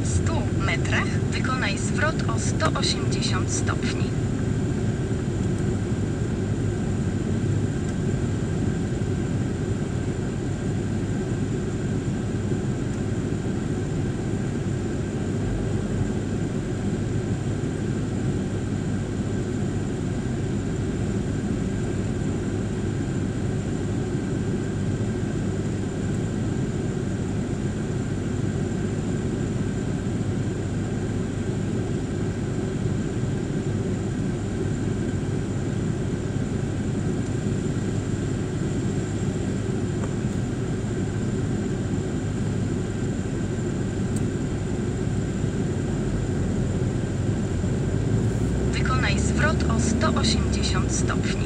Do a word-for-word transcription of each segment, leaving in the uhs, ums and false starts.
stu metrach wykonaj zwrot o sto osiemdziesiąt stopni. Wykonaj zwrot o sto osiemdziesiąt stopni.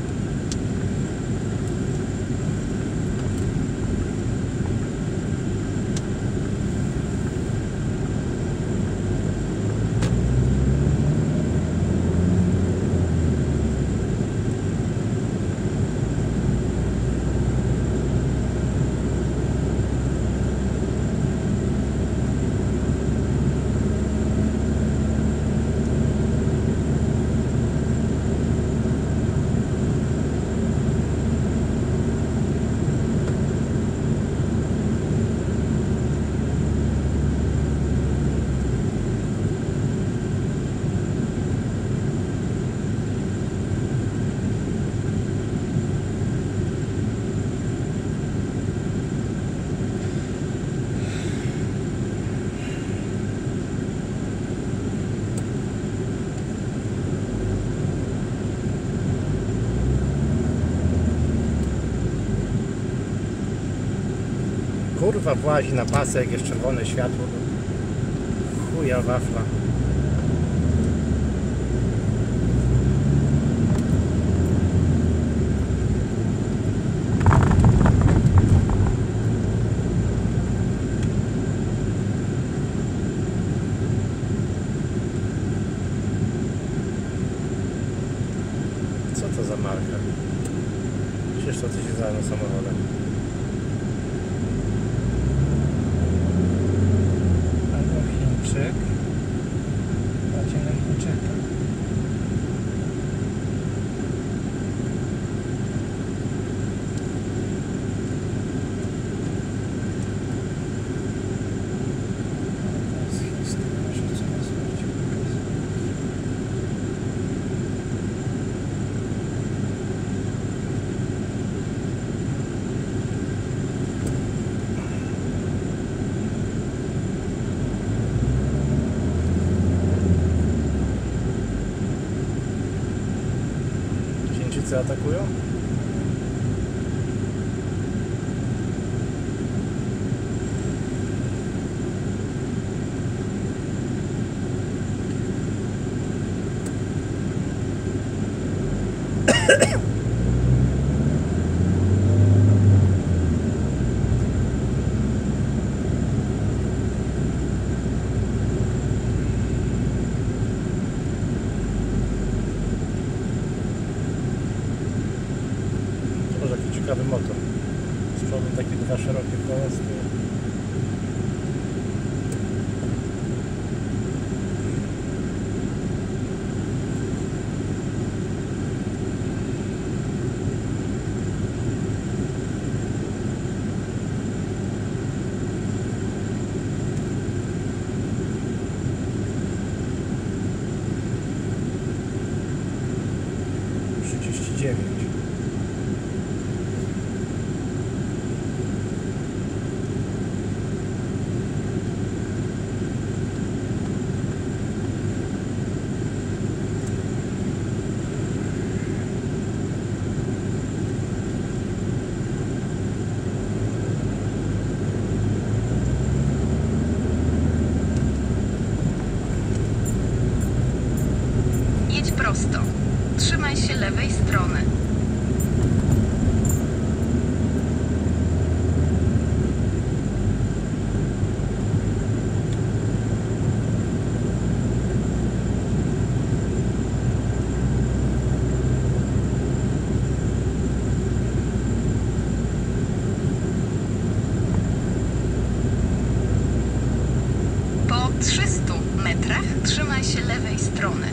Kurwa włazi na pasek, jest czerwone światło. Chuja wafla. Co to za marka? Przecież to coś jest za samochodem. Patrzcie na Chińczyka. To jest historia, że co nas właściwie pokazuje. Chińczycy atakują? Ciekawy motor. Z przodu takie dwa szerokie koła, z tyłu. trzydzieści dziewięć. stronę.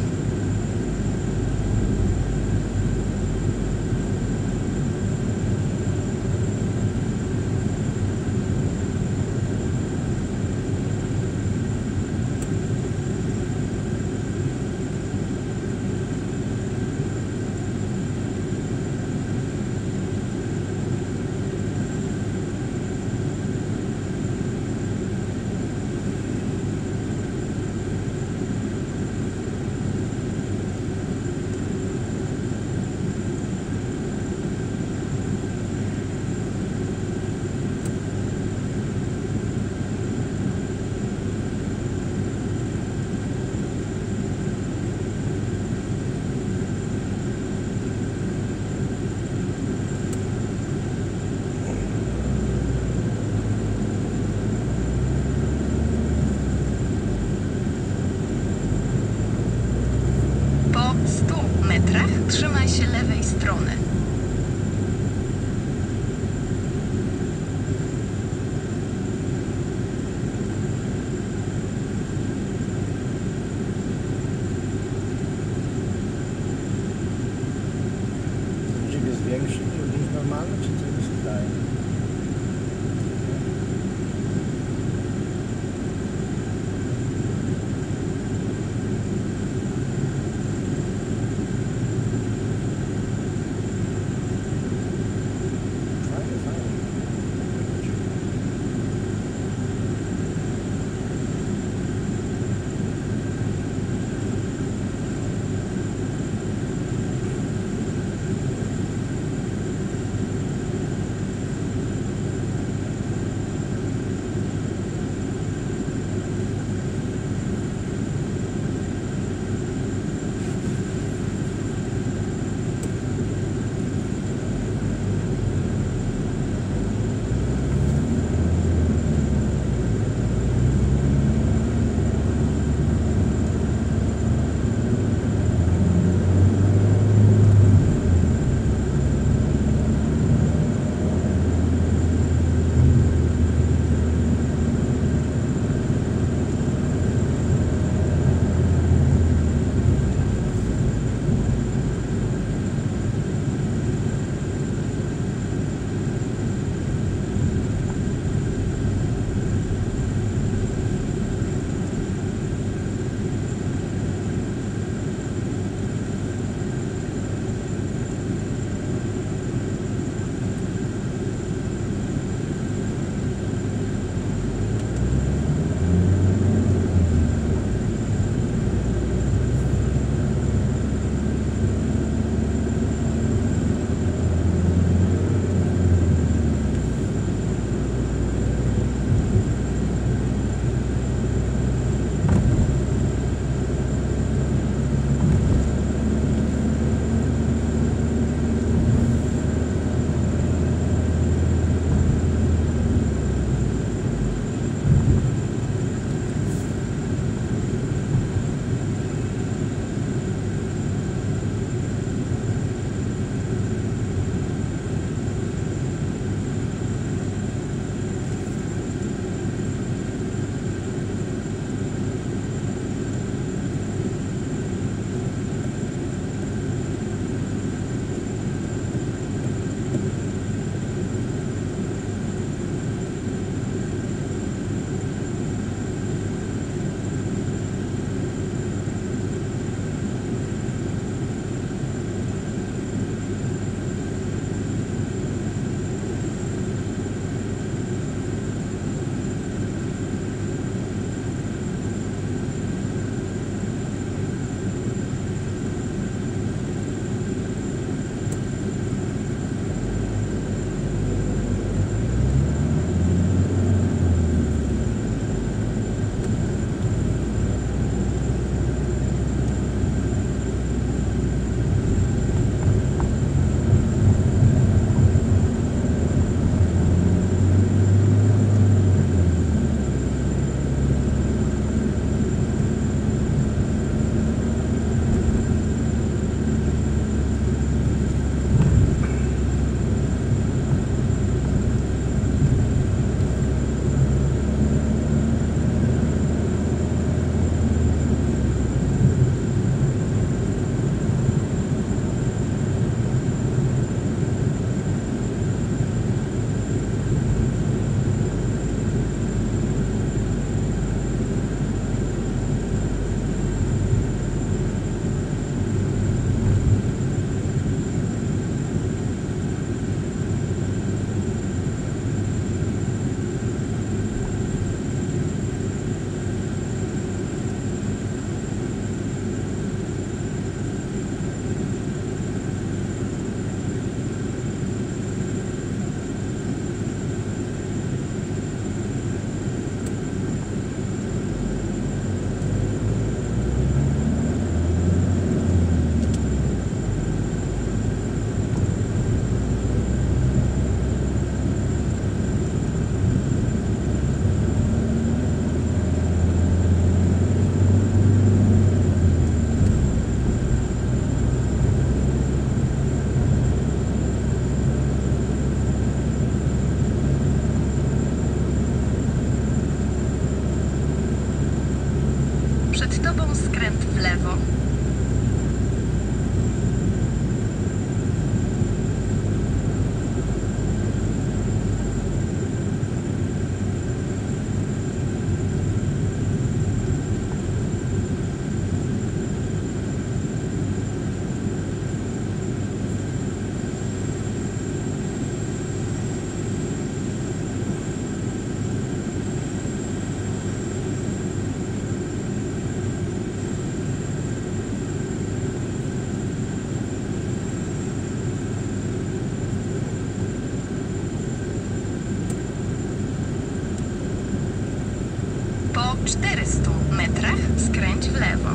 czterystu metrach skręć w lewo.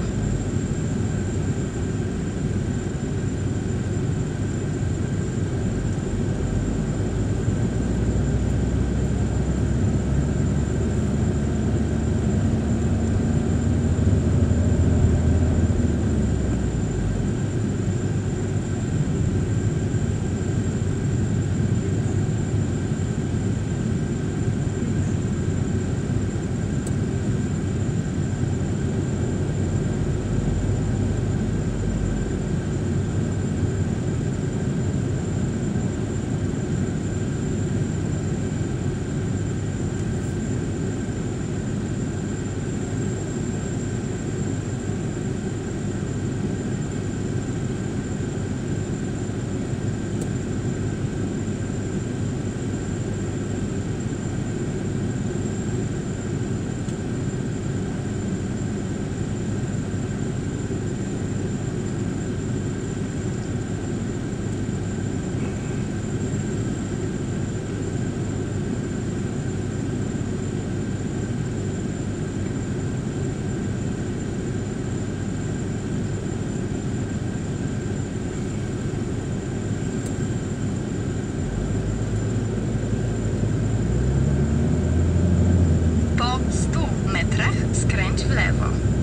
Skręć w lewo.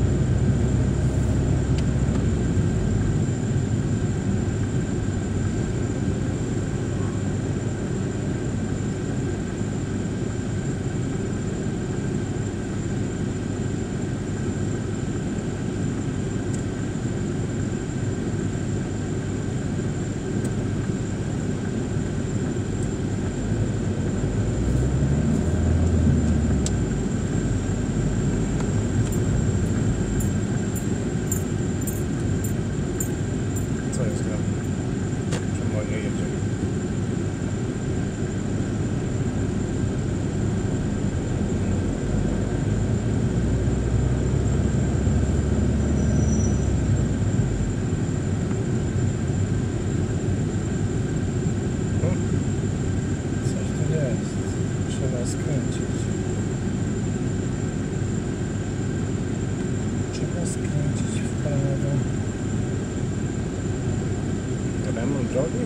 Skręcić w prawo. Remont drogi?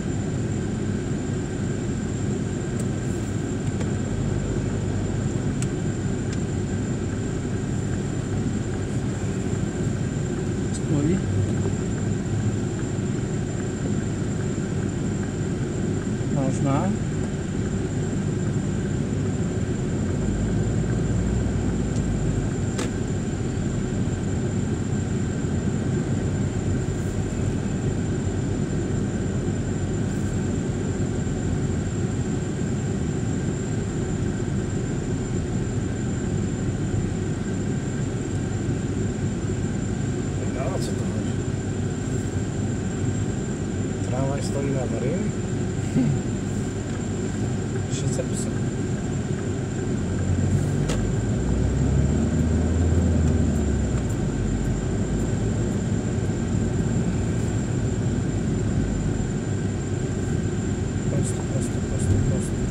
Stój. Można. Co to chodzi? Tramwaj stoi na awaryjnym? Się zepsuł. Prosto, prosto, prosto, prosto.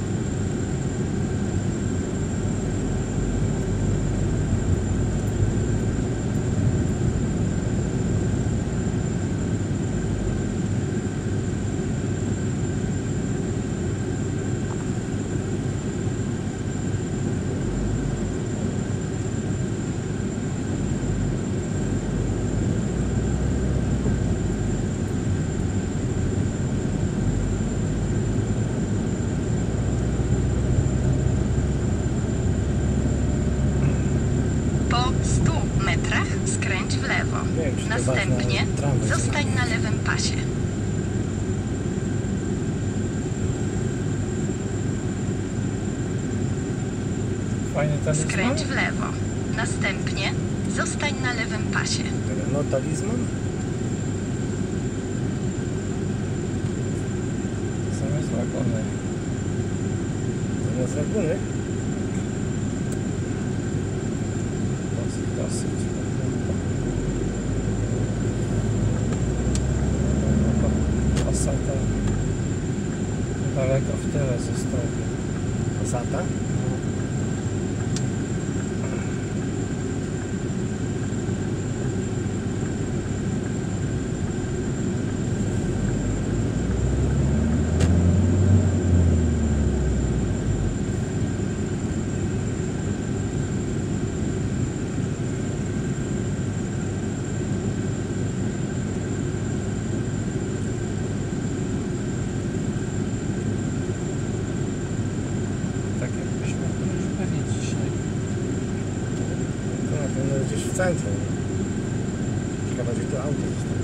Skręć w lewo. Wiem, czy to Następnie ważne, tramwaj zostań sobie. na lewym pasie. Fajny talizman. Skręć w lewo. Następnie zostań na lewym pasie. No talizman? Zamiast wagony. Zamiast laguny? Dosyć, dosyć. Passata daleko w tyle zostawię. Passata? centrum. Ciekawe, gdzie to auto zostało.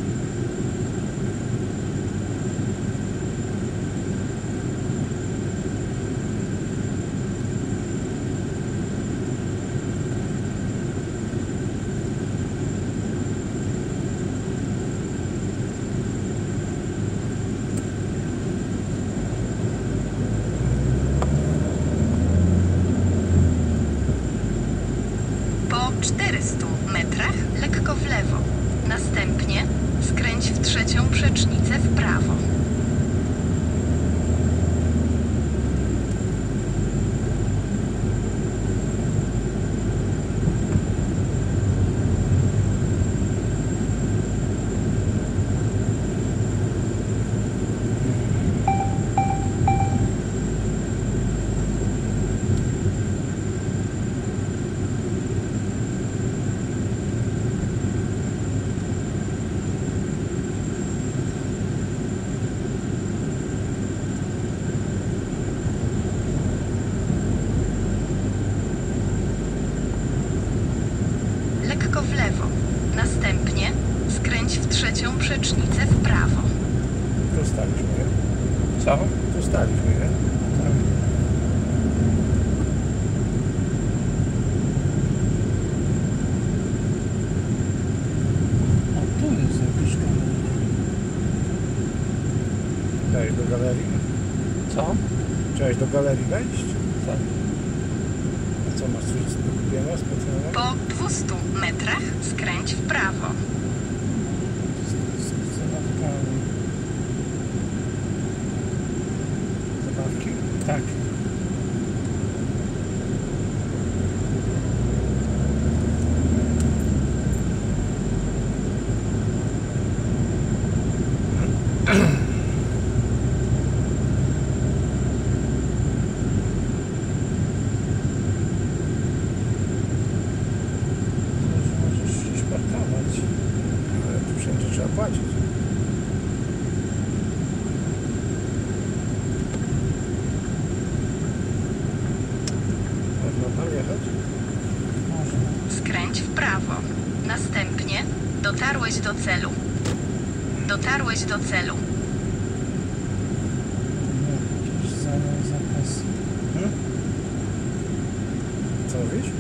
Po czterystu metrach lekko w lewo. Następnie skręć w trzecią przecznicę w prawo. Lekko w lewo. Następnie skręć w trzecią przecznicę w prawo. Tu staliśmy, nie? Co? Tu staliśmy, nie? Tak. A tu jest jakiś kamień. Chciałeś do galerii? Co? Chciałeś do galerii wejść? Tak. A co, masz coś do kupienia specjalnego? Po dwustu metrach skręć w prawo. Z zabawkami. Zabawki? Tak. Może możesz gdzieś parkować. Ale tu wszędzie trzeba płacić. Można tam jechać? Można. Skręć w prawo. Następnie dotarłeś do celu. Dotarłeś do celu. Nie, jakieś zamiar zakaz. Hmm? Co mówisz?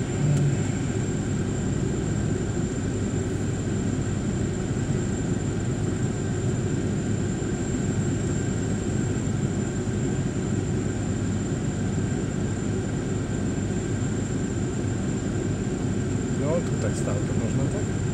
No tutaj stał, to można tak?